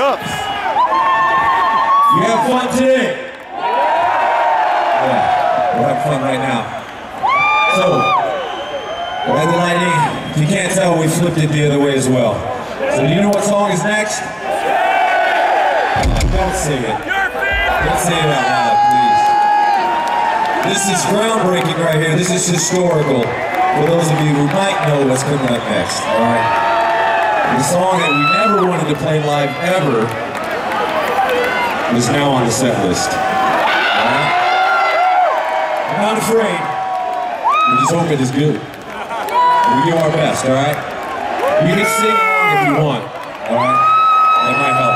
cuffs. You have fun today? Yeah, we're having fun right now. So, by the lighting, if you can't tell, we flipped it the other way as well. So do you know what song is next? Don't sing it. Don't say it out loud, please. This is groundbreaking right here. This is historical for those of you who might know what's coming up next, all right? The song that we never wanted to play live ever is now on the set list. All right? We're not afraid. We just hope it is good. We do our best, all right? You can sing along if you want, all right? That might help.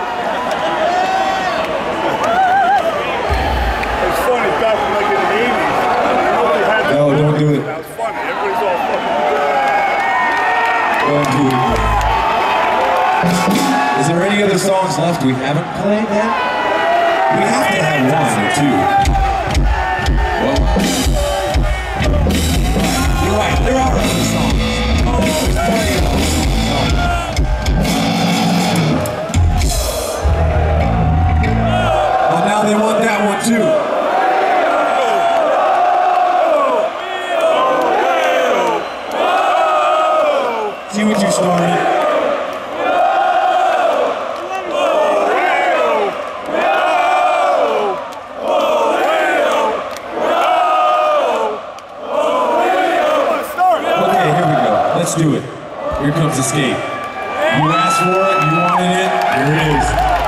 It's funny, back when like in the 80s, nobody had No, don't do it. That was funny. Everybody's all fucking. Don't do it. Is there any other songs left we haven't played yet? We have to have one or two. Well, you're right, there are other songs. Oh, there's plenty of them. Well, now they want that one too. See what you started. Let's do it. Here comes Escape. You asked for it, you wanted it, here it is.